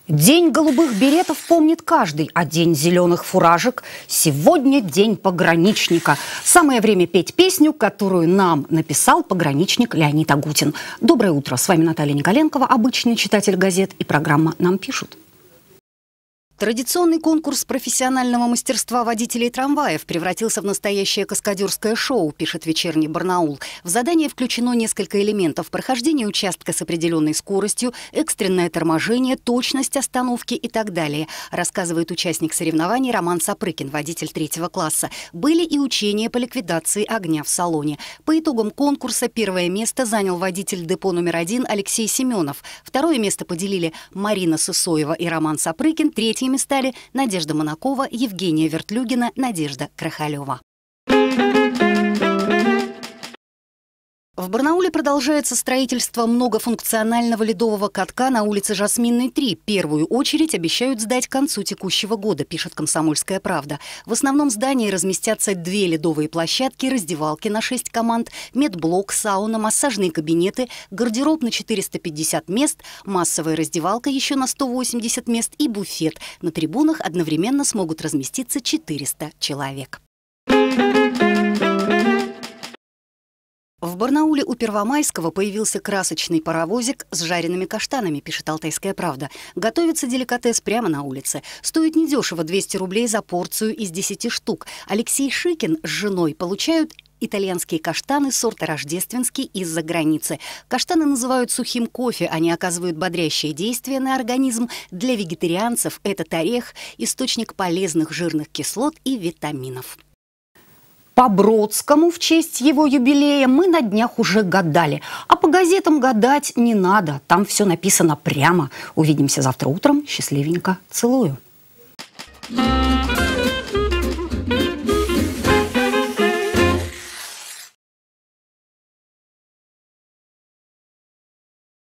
День голубых беретов помнит каждый, а день зеленых фуражек сегодня день пограничника. Самое время петь песню, которую нам написал пограничник Леонид Агутин. Доброе утро, с вами Наталья Николенкова, обычный читатель газет, и программа «Нам пишут». Традиционный конкурс профессионального мастерства водителей трамваев превратился в настоящее каскадерское шоу, пишет «Вечерний Барнаул». В задание включено несколько элементов: прохождение участка с определенной скоростью, экстренное торможение, точность остановки и так далее, рассказывает участник соревнований Роман Сапрыкин, водитель 3-го класса. Были и учения по ликвидации огня в салоне. По итогам конкурса первое место занял водитель депо номер 1 Алексей Семенов. Второе место поделили Марина Сысоева и Роман Сапрыкин. Третье стали Надежда Монакова, Евгения Вертлюгина, Надежда Крахалева. В Барнауле продолжается строительство многофункционального ледового катка на улице Жасминной, 3. Первую очередь обещают сдать к концу текущего года, пишет «Комсомольская правда». В основном здании разместятся 2 ледовые площадки, раздевалки на 6 команд, медблок, сауна, массажные кабинеты, гардероб на 450 мест, массовая раздевалка еще на 180 мест и буфет. На трибунах одновременно смогут разместиться 400 человек. В Барнауле у Первомайского появился красочный паровозик с жареными каштанами, пишет «Алтайская правда». Готовится деликатес прямо на улице. Стоит недешево — 200 рублей за порцию из 10 штук. Алексей Шикин с женой получают итальянские каштаны сорта рождественский из-за границы. Каштаны называют сухим кофе, они оказывают бодрящее действие на организм. Для вегетарианцев этот орех – источник полезных жирных кислот и витаминов. По Бродскому в честь его юбилея мы на днях уже гадали. А по газетам гадать не надо. Там все написано прямо. Увидимся завтра утром. Счастливенько. Целую.